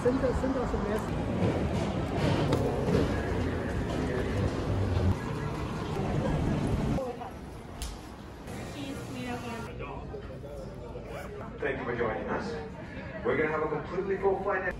Thank you for joining us. We're going to have a completely full flight.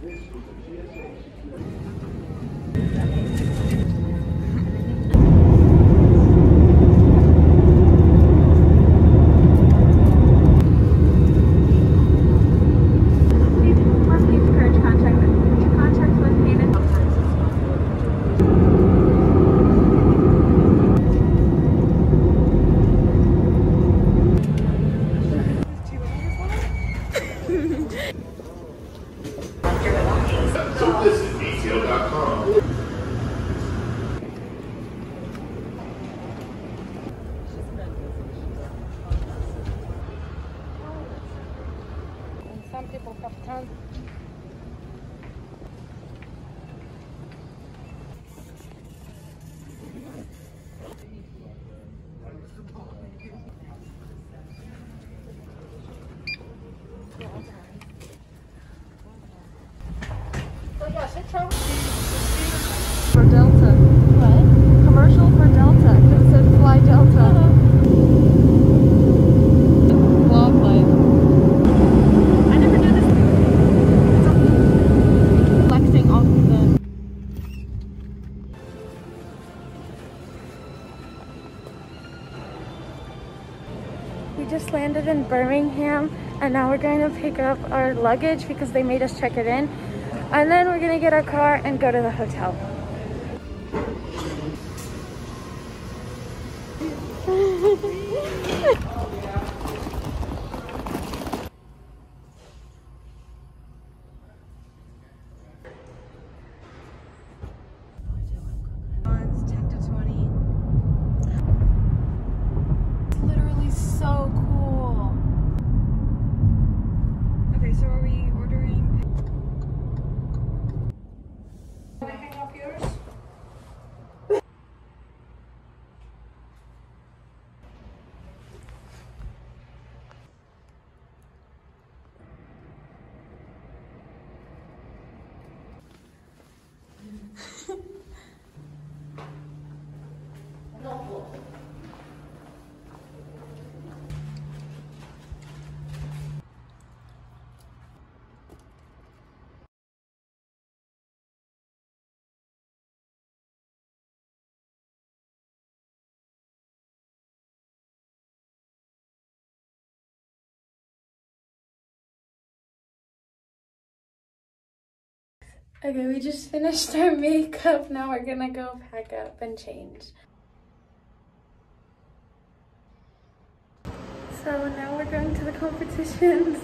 So this is detail.com. Some people have tons. For Delta. What? Commercial for Delta. It said fly Delta. Vlog life. I never knew this. Flexing off the. We just landed in Birmingham and now we're going to pick up our luggage because they made us check it in. And then we're gonna get our car and go to the hotel. It's 10 to 20. It's literally so cool. Okay, so are we ordering? Anything of yours? Okay, we just finished our makeup. Now we're gonna go pack up and change. So now we're going to the competitions.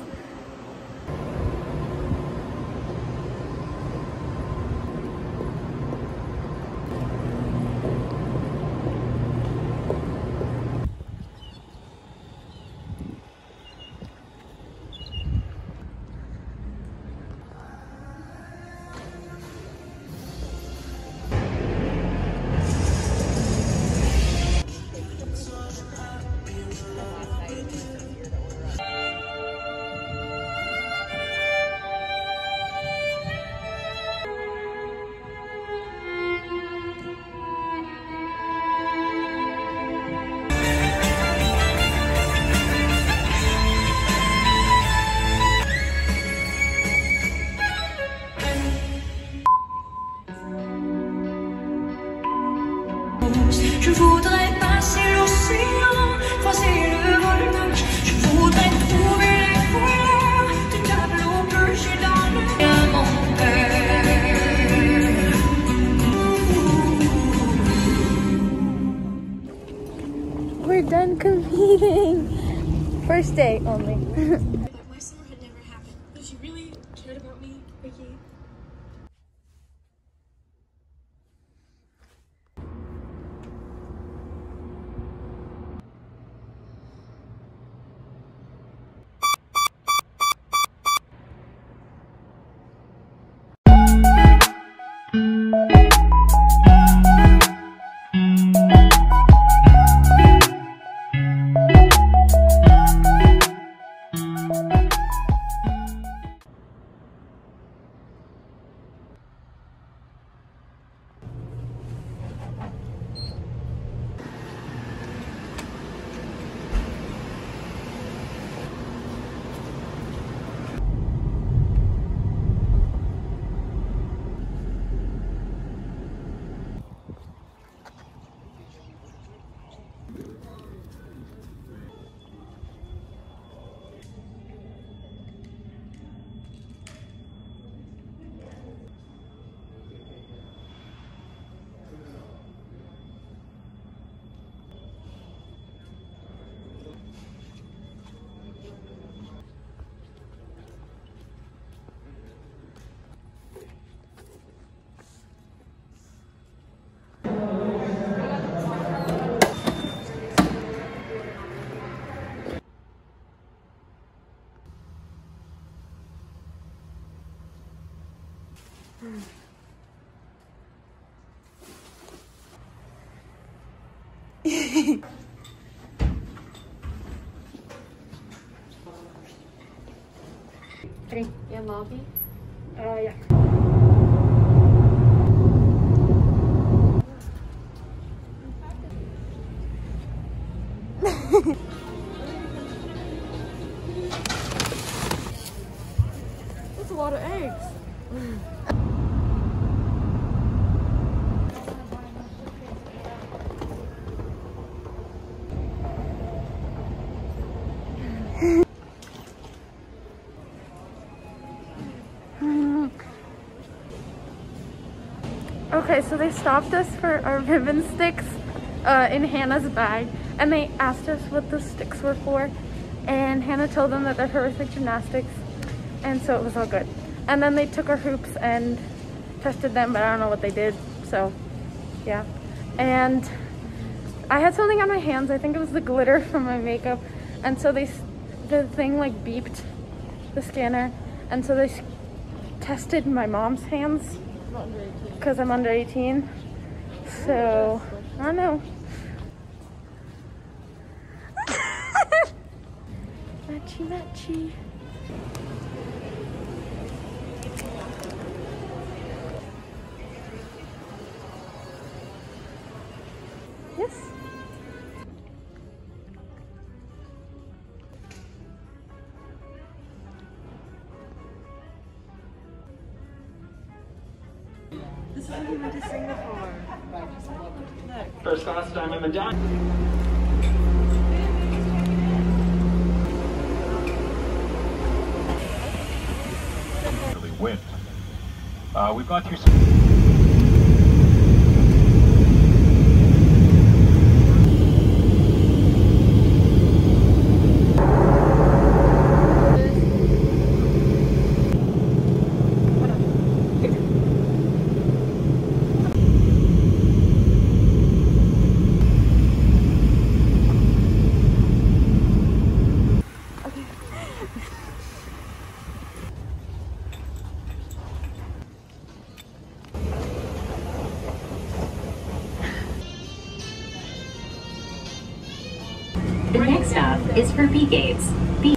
Je voudrais passer l'océan, croiser le volcan. Je voudrais trouver les couleurs du tableau que j'ai dans le mon cœur. We're done competing. First day only. My summer had never happened. But if you really cared about me, Vicky. Ready? Yeah, Molly. Yeah. That's a lot of eggs. Okay, so they stopped us for our ribbon sticks in Hannah's bag, and they asked us what the sticks were for, and Hannah told them that they're for rhythmic gymnastics, and so it was all good. And then they took our hoops and tested them, but I don't know what they did, so yeah. And I had something on my hands, I think it was the glitter from my makeup, and so the thing like beeped the scanner, and so they tested my mom's hands because I'm under 18, so I don't know. Matchy matchy. Yes. This is what we went to Singapore. First class diamond medallion. Really win. We've got through The next stop is for B gates. B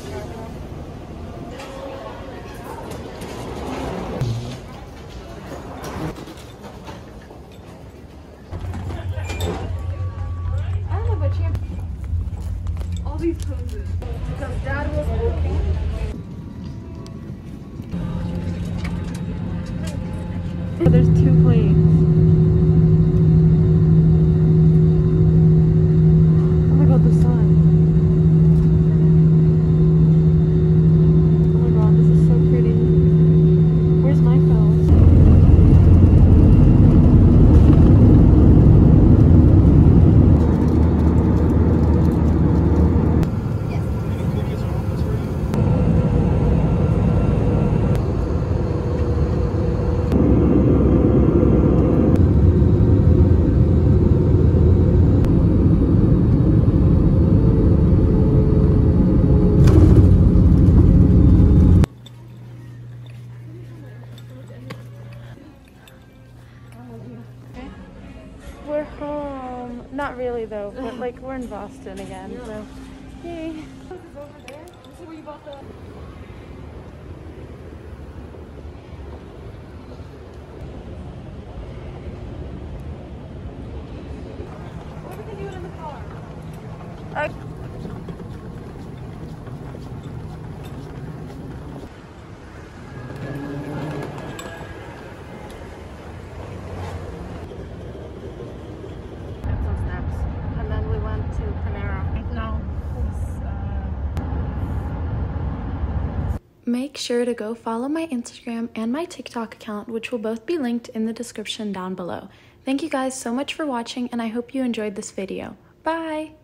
I don't know, but she had all these poses because Dad was working. There's 2 planes. Oh my god, the sun. Oh my god, this is so pretty. Where's my phone? We're home. Not really though, but like we're in Boston again, so yay. This is over there. This is where you bought the... What we can do it in the car? Some snaps, and then we went to Panera. No. Make sure to go follow my Instagram and my TikTok account, which will both be linked in the description down below. Thank you guys so much for watching, and I hope you enjoyed this video. Bye!